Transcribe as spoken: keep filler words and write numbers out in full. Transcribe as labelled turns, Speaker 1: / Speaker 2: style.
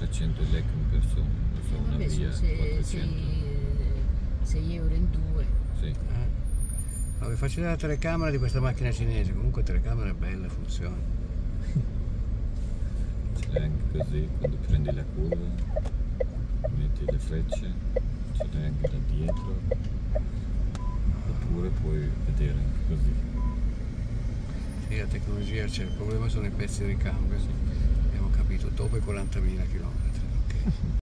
Speaker 1: trecento lek in persona, non so, una via, quattrocento.
Speaker 2: sei euro in due.
Speaker 1: Sì.
Speaker 3: Eh. No, vi faccio vedere la telecamera di questa macchina cinese, comunque la telecamera è bella, funziona.
Speaker 1: Ce l'hai anche così, quando prendi la curva, metti le frecce, ce l'hai anche da dietro, oppure puoi vedere anche così.
Speaker 3: Sì, la tecnologia c'è, il problema sono i pezzi di ricambio, sì. Abbiamo capito, dopo i quarantamila chilometri. Okay.